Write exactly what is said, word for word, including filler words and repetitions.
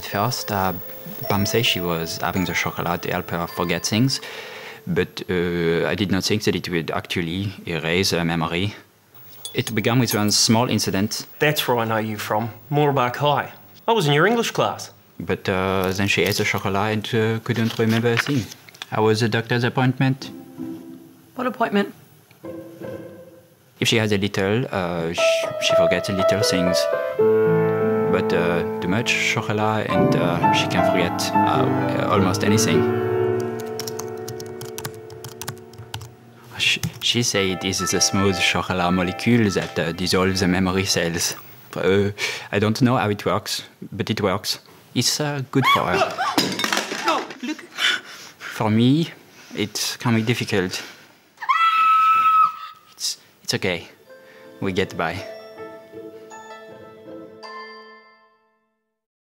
At first, uh, Pam said she was having the chocolate to help her forget things, but uh, I did not think that it would actually erase her memory. It began with one small incident. That's where I know you from, Moorabah High. I was in your English class. But uh, then she ate the chocolate and uh, couldn't remember a thing. How was the doctor's appointment? What appointment? If she has a little, uh, she, she forgets little things. But uh, too much chocolate and uh, she can forget uh, almost anything. She, she said this is a smooth chocolate molecule that uh, dissolves the memory cells. Uh, I don't know how it works, but it works. It's uh, good for her. No, look. For me, it can be difficult. It's, it's okay. We get by.